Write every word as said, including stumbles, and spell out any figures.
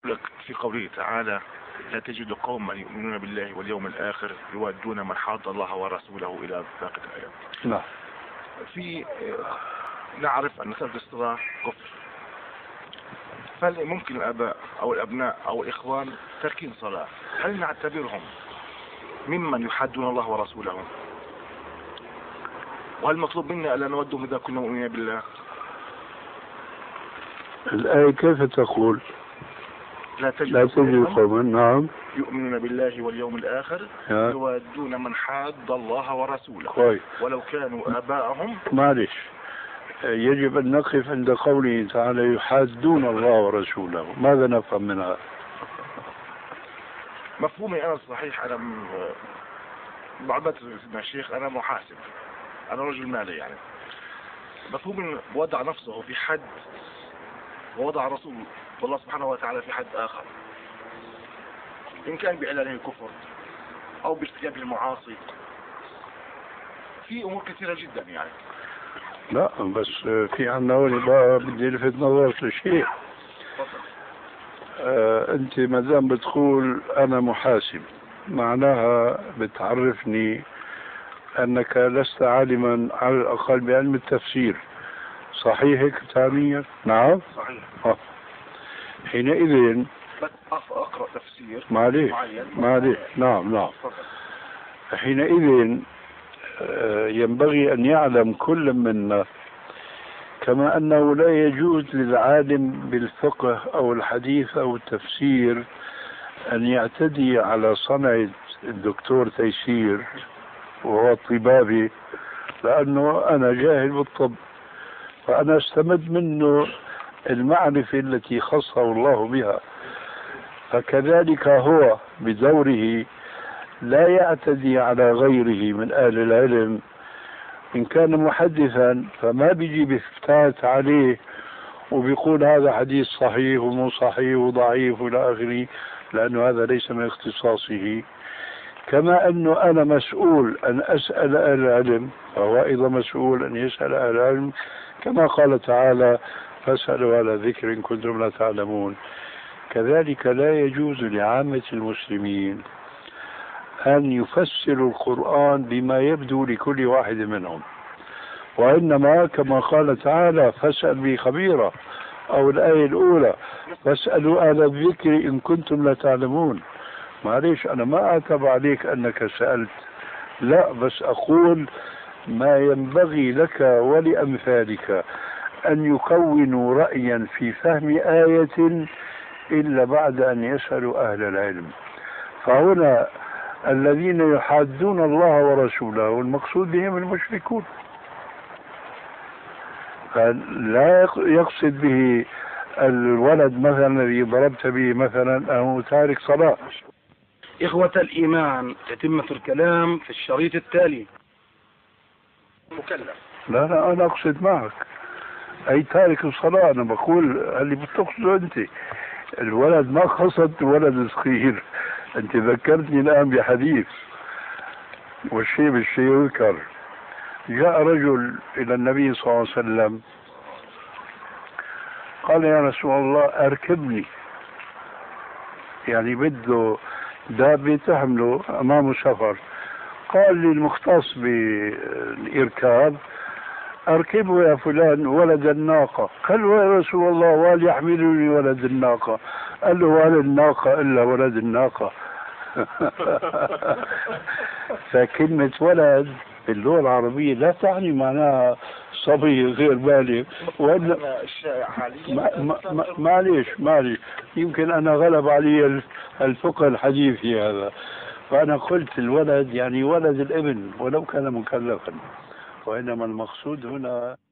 لك في قوله تعالى: لا تجد قوما يؤمنون بالله واليوم الآخر يودون من حاد الله ورسوله إلى باقي الآيات. نعم. في نعرف أن سبب الاصطلاح كفر، فهل ممكن الآباء أو الأبناء أو الإخوان تركين صلاة هل نعتبرهم ممن يحادون الله ورسوله؟ وهل مطلوب منا ألا نودهم إذا كنا مؤمنين بالله؟ الآية كيف تقول؟ لا تجد لا تجد قوما نعم يؤمنون بالله واليوم الآخر يودون من حاد الله ورسوله كويس ولو كانوا آباءهم. معلش، يجب أن نقف عند قوله تعالى يحادون الله ورسوله، ماذا نفهم منها؟ مفهومي أنا الصحيح، أنا بعد سيدنا الشيخ أنا محاسب، أنا رجل مالي، يعني مفهوم وضع نفسه في حد ووضع رسول والله سبحانه وتعالى في حد آخر، إن كان بإعلانه الكفر أو بارتكابه المعاصي، في أمور كثيرة جدا يعني. لا بس في عنا هون بدي لفت نظرك لشيء. آه أنت ما دام بتقول أنا محاسب معناها بتعرفني أنك لست عالما على الأقل بعلم التفسير، صحيح هيك تعني؟ نعم صحيح. آه. حينئذ بس أقرأ تفسير معليش معليش نعم نعم حينئذ ينبغي أن يعلم كل منا كما أنه لا يجوز للعالم بالفقه أو الحديث أو التفسير أن يعتدي على صنعة الدكتور تيسير وهو طبابي، لأنه أنا جاهل بالطب فأنا استمد منه المعرفة التي خصه الله بها، فكذلك هو بدوره لا يعتدي على غيره من أهل العلم. إن كان محدثا فما بيجي بيفتات عليه وبيقول هذا حديث صحيح ومو صحيح وضعيف وإلى آخره، لأنه هذا ليس من اختصاصه. كما أنه أنا مسؤول أن أسأل أهل العلم، فهو أيضا مسؤول أن يسأل أهل العلم، كما قال تعالى: فاسألوا على ذكر إن كنتم لا تعلمون. كذلك لا يجوز لعامة المسلمين أن يفسروا القرآن بما يبدو لكل واحد منهم، وإنما كما قال تعالى: فاسأل بي خبيرا، أو الآية الأولى: فاسألوا أهل الذكر إن كنتم لا تعلمون. معليش أنا ما أعتب عليك أنك سألت، لا، بس أقول ما ينبغي لك ولأمثالك أن يكونوا رأيا في فهم آية إلا بعد أن يسألوا أهل العلم. فهنا الذين يحادون الله ورسوله المقصود بهم المشركون، لا يقصد به الولد مثلا الذي ضربت به مثلا أو تارك صلاة. إخوة الإيمان، تتمة الكلام في الشريط التالي. مكلف. لا لا أنا أقصد معك أي تارك الصلاة، أنا بقول اللي بتقصده أنت الولد، ما قصدت ولد صغير. أنت ذكرتني الآن بحديث والشيء بالشيء يذكر. جاء رجل إلى النبي صلى الله عليه وسلم قال: يا رسول الله أركبني، يعني بده دابة تحمله أمامه سفر. قال لي المختص بالإركاب: أركبه يا فلان ولد الناقة. قال: يا رسول الله وال يحملني ولد الناقة. قال له: ولا الناقة إلا ولد الناقة. فكلمة ولد باللغة العربية لا تعني معناها صبي غير بالغ. معليش معليش يمكن أنا غلب علي الفقه الحديثي هذا، فأنا قلت الولد يعني ولد الابن ولو كان مكلفا، وإنما المقصود هنا